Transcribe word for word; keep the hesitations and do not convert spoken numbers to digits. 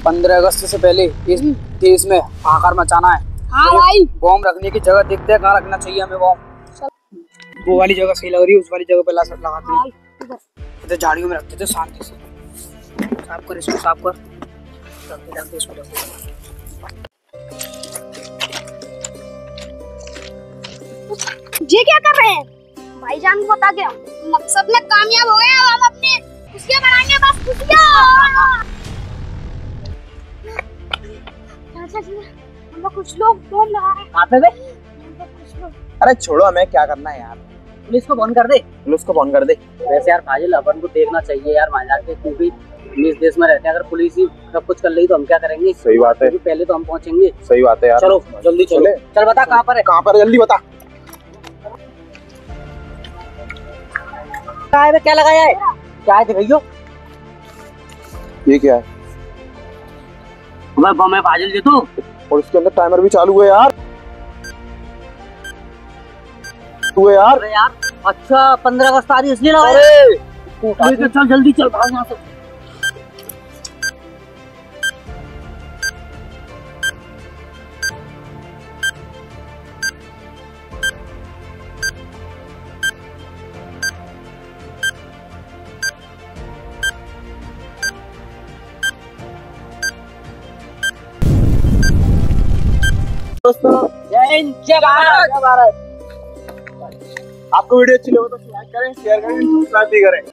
पंद्रह अगस्त से पहले इस देश में हाहाकार मचाना है। हाँ भाई। बॉम्ब रखने की जगह देखते हैं कहाँ रखना चाहिए हमें बॉम्ब। वो वाली जगह सही लग रही है, उस वाली जगह पे ला लगाते हैं। इधर झाड़ियों में रखते थे शांति से। साफ कर इसको, साफ कर, रखते रखते इसको रखते। ये क्या कर रहे हैं भाईजान को बता के मकसद में कामयाब हो गए। अब हम अपने खुशियां बनाएंगे, बस खुशियां। हम लोग कुछ लोग बम लगा रहे हैं। आप पे कुछ लोग। अरे छोड़ो, हमें क्या करना है यार। पुलिस को फोन कर दे, पुलिस को फोन कर दे। वैसे यार फाजिल अपन को देखना चाहिए यार माइनार के, क्योंकि हम इस देश में रहते हैं। अगर पुलिस ही सब कुछ कर रही तो हम क्या करेंगे। सही बात है, पहले तो हम पहुंचेंगे। सही बात है यार। चलो जल्दी चलो। चल बता कहाँ पर है। कहाँ पर है, जल्दी बता। क्या लगाया है, क्या है दिखाइयो। ये क्या है? बम है फाजिल जी तू। और इसके अंदर टाइमर भी चालू है यार। तू है यार। अरे यार अच्छा, पंद्रह अगस्त आ रही है इसलिए लगाया। चल जल्दी चल, भाग यहाँ से। दोस्तों, जय हिंद, जय भारत, जय भारत। आपको वीडियो अच्छी लगे तो लाइक करें, शेयर करें, सब्सक्राइब भी करें।